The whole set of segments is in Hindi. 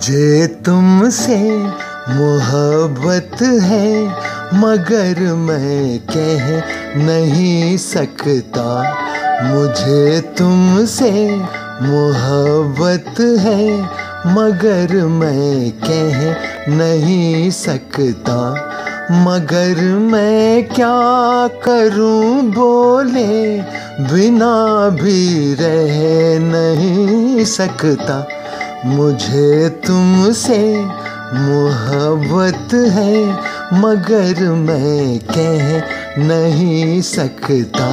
मुझे तुमसे मोहब्बत है मगर मैं कह नहीं सकता। मुझे तुमसे मोहब्बत है मगर मैं कह नहीं सकता। मगर मैं क्या करूं बोले बिना भी रह नहीं सकता। मुझे तुमसे मोहब्बत है मगर मैं कह नहीं सकता।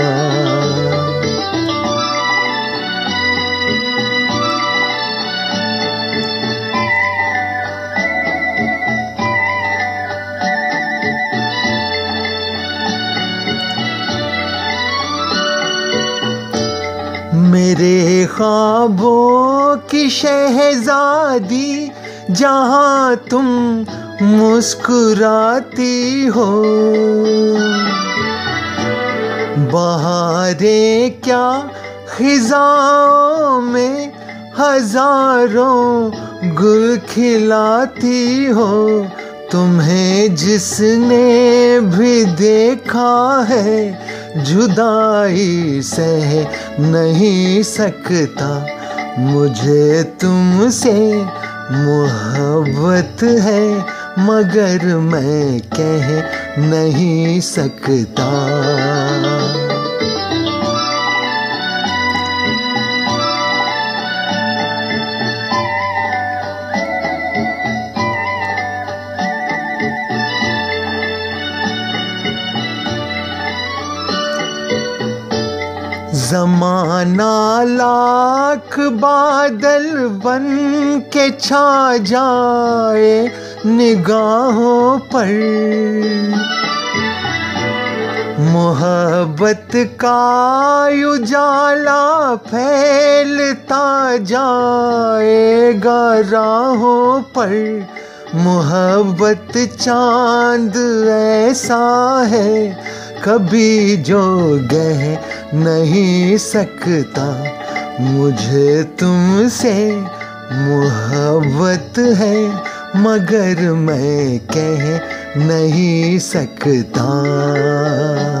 मेरे ख्वाबों की शहजादी जहाँ तुम मुस्कुराती हो। बहारें क्या खिजाओं में हजारों गुल खिलाती हो। तुम्हें जिसने भी देखा है जुदाई सह नहीं सकता। मुझे तुमसे मोहब्बत है मगर मैं कह नहीं सकता। ज़माना लाख बादल बन के छा जाए निगाहों पर। मोहब्बत का उजाला फैलता जाएगा राहों पर। मोहब्बत चांद ऐसा है कभी जो गह नहीं सकता। मुझे तुमसे मोहब्बत है मगर मैं कह नहीं सकता।